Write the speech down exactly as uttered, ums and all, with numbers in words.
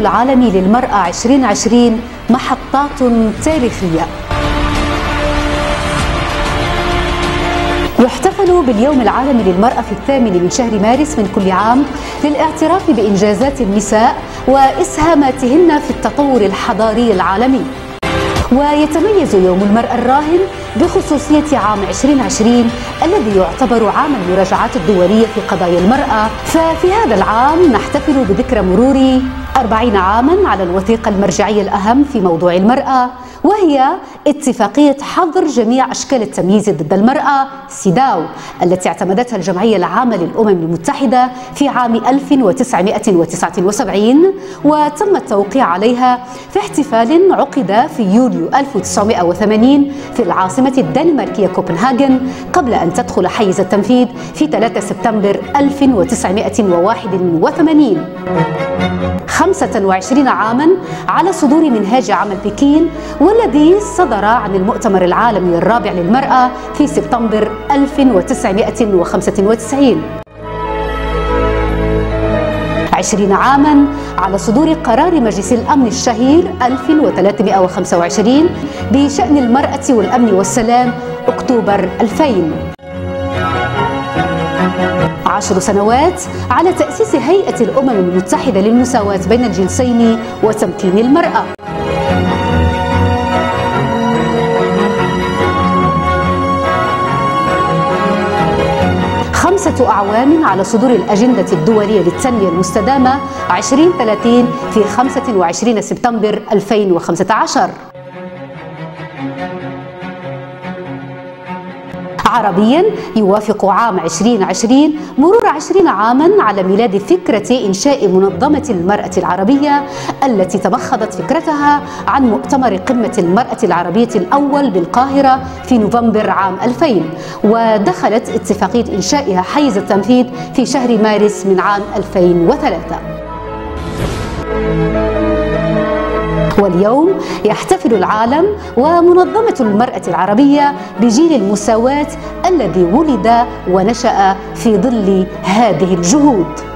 العالمي للمرأة عشرين عشرين محطات تاريخية. يحتفل باليوم العالمي للمرأة في الثامن من شهر مارس من كل عام للاعتراف بإنجازات النساء وإسهاماتهن في التطور الحضاري العالمي. ويتميز يوم المرأة الراهن بخصوصية عام عشرين عشرين الذي يعتبر عام المراجعات الدولية في قضايا المرأة، ففي هذا العام نحتفل بذكرى مرور أربعين عاما على الوثيقة المرجعية الأهم في موضوع المرأة، وهي اتفاقية حظر جميع أشكال التمييز ضد المرأة سيداو التي اعتمدتها الجمعية العامة للأمم المتحدة في عام ألف وتسعمائة وتسعة وسبعين، وتم التوقيع عليها في احتفال عقد في يوليو ألف وتسعمائة وثمانين في العاصمة الدنماركية كوبنهاجن، قبل أن تدخل حيز التنفيذ في ثلاثة سبتمبر ألف وتسعمائة وواحد وثمانين. خمسة وعشرين عاما على صدور منهاج عمل بكين، والذي صدر عن المؤتمر العالمي الرابع للمرأة في سبتمبر ألف وتسعمائة وخمسة وتسعين. عشرين عاما على صدور قرار مجلس الأمن الشهير ألف وثلاثمائة وخمسة وعشرين بشأن المرأة والأمن والسلام أكتوبر ألفين. عشر سنوات على تأسيس هيئة الأمم المتحدة للمساواة بين الجنسين وتمكين المرأة. خمسة أعوام على صدور الأجندة الدولية للتنمية المستدامة عشرين ثلاثين في خمسة وعشرين سبتمبر ألفين وخمسة عشر. عربيا يوافق عام عشرين عشرين مرور عشرين عاما على ميلاد فكرة إنشاء منظمة المرأة العربية التي تمخضت فكرتها عن مؤتمر قمة المرأة العربية الأول بالقاهرة في نوفمبر عام ألفين، ودخلت اتفاقية إنشائها حيز التنفيذ في شهر مارس من عام ألفين وثلاثة. واليوم يحتفل العالم ومنظمة المرأة العربية بجيل المساواة الذي ولد ونشأ في ظل هذه الجهود.